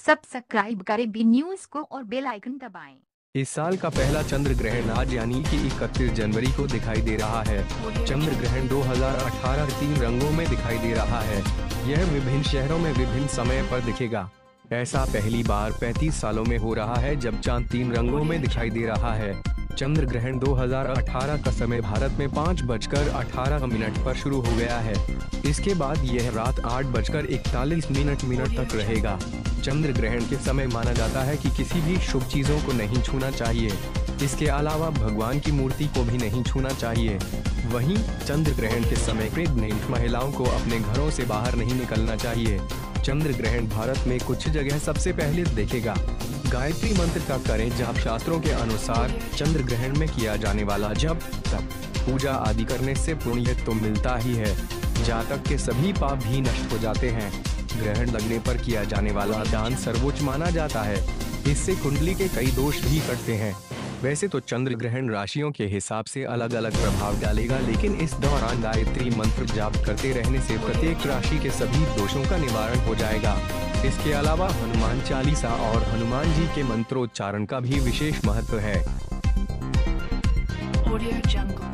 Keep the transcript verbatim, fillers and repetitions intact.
Subscribe करें B news को और बेल आइकन दबाएं। इस साल का पहला चंद्र ग्रहण आज यानी कि इकतीस जनवरी को दिखाई दे रहा है। चंद्र ग्रहण दो हज़ार अठारह तीन रंगों में दिखाई दे रहा है। यह विभिन्न शहरों में विभिन्न समय पर दिखेगा। ऐसा पहली बार पैंतीस सालों में हो रहा है जब चांद तीन रंगों में दिखाई दे रहा है। चंद्र ग्रहण दो हज़ार अठारह का समय भारत में पाँच बजकर अठारह मिनट पर शुरू हो गया है। इसके बाद यह रात आठ बजकर इकतालीस मिनट मिनट तक रहेगा। चंद्र ग्रहण के समय माना जाता है कि किसी भी शुभ चीजों को नहीं छूना चाहिए। इसके अलावा भगवान की मूर्ति को भी नहीं छूना चाहिए। वहीं चंद्र ग्रहण के समय प्रेग्नेंट महिलाओं को अपने घरों से बाहर नहीं निकलना चाहिए। चंद्र ग्रहण भारत में कुछ जगह सबसे पहले देखेगा। गायत्री मंत्र का करें जाप। शास्त्रों के अनुसार चंद्र ग्रहण में किया जाने वाला जप तप पूजा आदि करने से पुण्य तो मिलता ही है, जातक के सभी पाप भी नष्ट हो जाते हैं। ग्रहण लगने पर किया जाने वाला दान सर्वोच्च माना जाता है। इससे कुंडली के कई दोष भी कटते हैं। वैसे तो चंद्र ग्रहण राशियों के हिसाब से अलग अलग प्रभाव डालेगा, लेकिन इस दौरान गायत्री मंत्र जाप करते रहने से प्रत्येक राशि के सभी दोषों का निवारण हो जाएगा। इसके अलावा हनुमान चालीसा और हनुमान जी के मंत्रोच्चारण का भी विशेष महत्व है। ऑडियो जंगल।